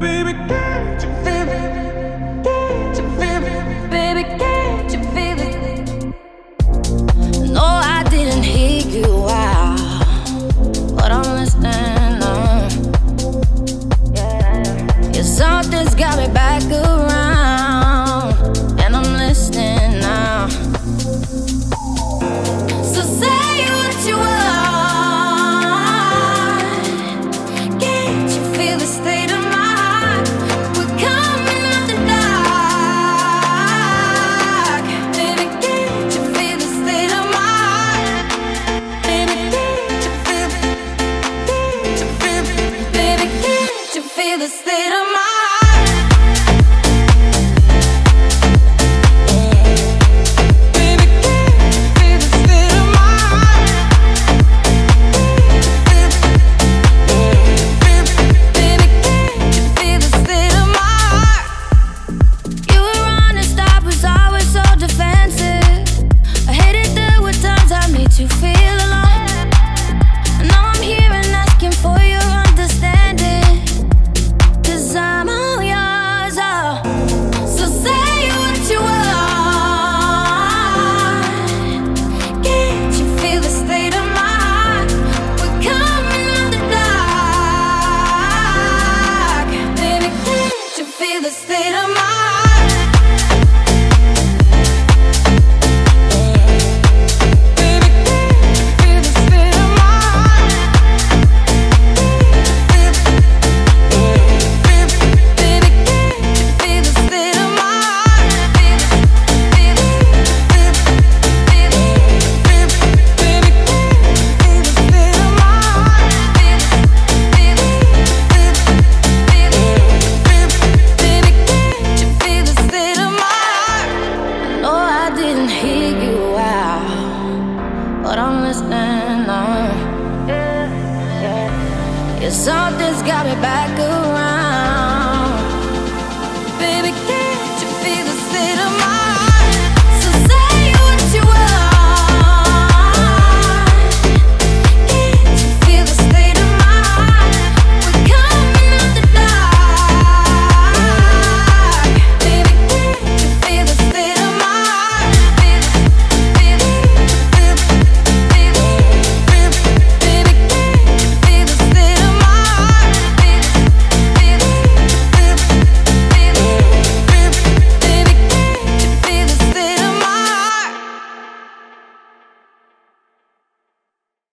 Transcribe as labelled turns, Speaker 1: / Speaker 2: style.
Speaker 1: Baby, can't you feel it? Can't you feel it?
Speaker 2: Baby, can't you feel it? No, I didn't hear you out, but I'm listening now. Yeah, something's got me back around, and I'm listening now. So say what you want. Can't you feel the state of my heart? We're coming out the dark. Baby, can't you feel the state of my heart? Baby, can't you feel it? Can't you feel it? Baby, can't you feel the state of my heart? You feel alone, and now I'm here and asking for your understanding, 'cause I'm all yours, oh. So say what you want. Can't you feel the state of my heart? We're coming out the dark. Baby, can't you feel the state of my heart? But I'm listening now. Yeah, something's got me back around.